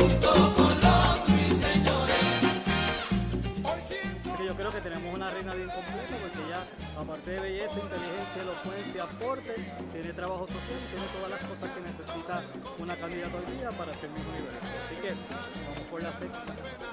Yo creo que tenemos una reina bien completa porque ella, aparte de belleza, inteligencia, elocuencia, aporte, tiene trabajo social, tiene todas las cosas que necesita una candidata hoy día para ser mismo nivel. Así que vamos por la sexta.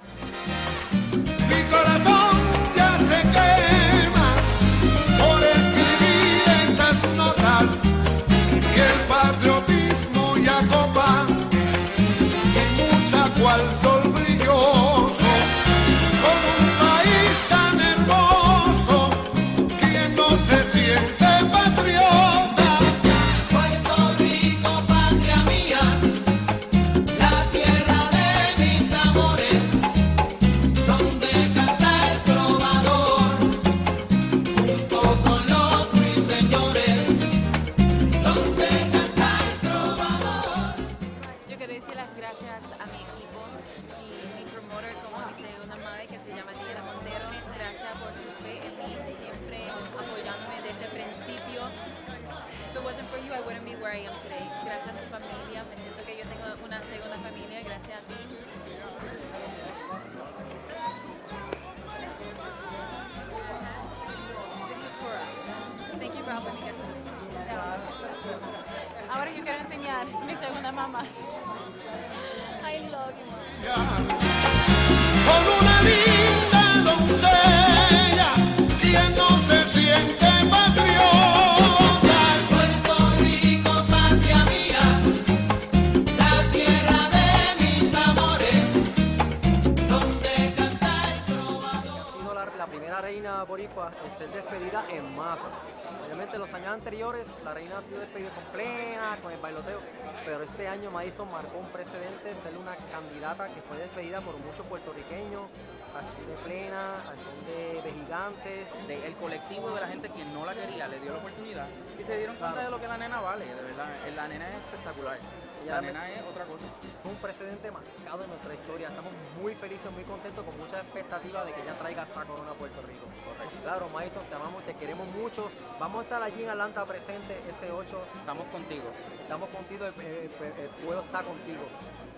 Mi corazón ya se quema por escribir estas notas y el patriotismo ya copa mi musa cual sol brilloso. Con un país tan hermoso, quien no se siente patriota. Puerto Rico, patria mía, la tierra de mis amores, donde canta el trovador, junto con los ruiseñores, donde canta el trovador. Yo quiero decir las gracias a mi equipo y mi promotor, como dice una madre que se llama Diana Montero. Gracias por su fe en mí, siempre apoyándome desde el principio. If it wasn't for you, I wouldn't be where I am today. Gracias a su familia, me siento que yo tengo una segunda familia, gracias a ti. This is for us. Thank you for helping me get to this point. Ahora yo quiero enseñar mi segunda mamá. I love you, Mom. Con una linda doncella, quien no se siente patriota. Puerto Rico, patria mía, la tierra de mis amores, donde canta el trovador. Ha sido la primera reina boricua en ser despedida en masa. Obviamente los años anteriores la reina ha sido despedida con plena, con el bailoteo, pero este año Madison marcó un precedente, ser una candidata que fue despedida por muchos puertorriqueños, al son de plena, al son de gigantes. El colectivo de la gente que no la quería le dio la oportunidad y se dieron cuenta de lo que la nena vale, de verdad. La nena es espectacular. La nena es otra cosa. Fue un precedente marcado en nuestra historia. Estamos muy felices, muy contentos, con mucha expectativa de que ella traiga esa corona a Puerto Rico. Correcto. Claro, Madison, te amamos, te queremos mucho. Vamos a estar allí en Atlanta presente ese 8. Estamos contigo. Estamos contigo, el pueblo está contigo.